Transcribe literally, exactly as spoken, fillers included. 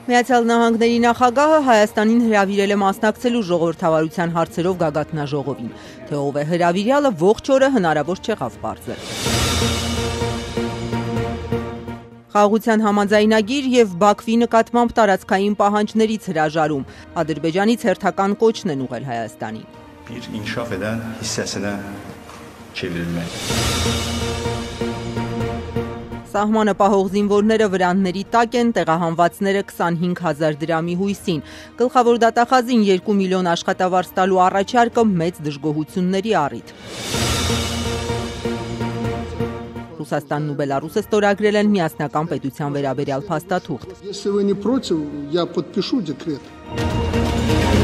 Միացյալ Նահանգների նախագահը Հայաստանին հրավիրել է մասնակցելու ժողովրդավարության հարցերով գագաթնաժողովին, թե ով է հրավիրյալը ողջ օրը հնարավոր չեղավ պարզել։ Խաղաղության համաձայնագիր եւ Բաքվի նկատմամբ տարածքային պահանջներից հրաժարում, Ադրբեջանից հերթական կոչն են ուղղել Հայաստանին։ Bir inkişaf eden hissesine çevrilmek. Սահմանը պահող զինվորները վրանների տակ են, տեղահանվածները քսանհինգ հազար դրամի հույսին։ Գլխավոր դատախազին երկու միլիոն աշխատավարձ տալու առաջարկը մեծ դժգոհությունների առիթ։ Ռուսաստանն ու Բելառուսը ստորագրել են միասնական պետության վերաբերյալ փաստաթուղթ։ Если вы не против, я подпишу декрет.